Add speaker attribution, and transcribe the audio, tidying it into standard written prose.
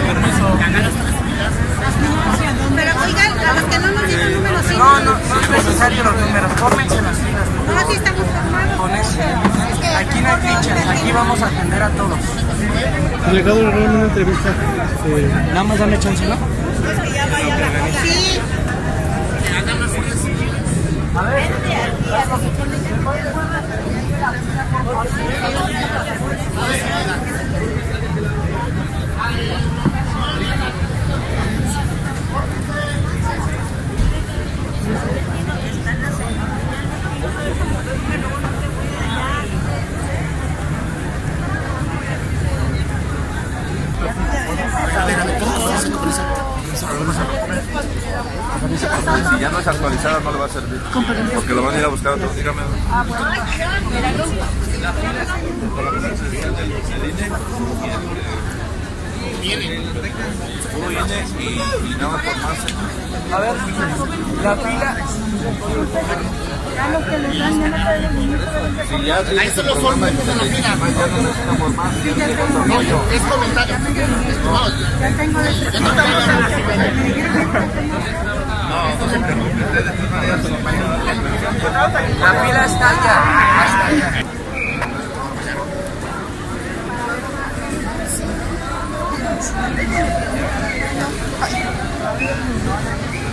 Speaker 1: Pero oigan, a los que no nos dieron números, sí.
Speaker 2: No, no es necesario los números, fórmense las filas.
Speaker 1: No, sí estamos formados.
Speaker 2: Con ese. Aquí no hay fichas, aquí vamos a atender a todos.
Speaker 3: Delegado, le roban una entrevista.
Speaker 2: Nada más dame chance, ¿no?
Speaker 1: Sí.
Speaker 2: A ver.
Speaker 4: Si ya no es actualizada no le va a servir, porque lo van a ir a buscar otro. Dígame. Y nada más formarse.
Speaker 2: A ver, la fila.
Speaker 4: Si ya tienes el programa de ya no necesitamos más.
Speaker 5: Es comentario.
Speaker 1: Ya tengo de
Speaker 2: La fila está allá. Hasta allá.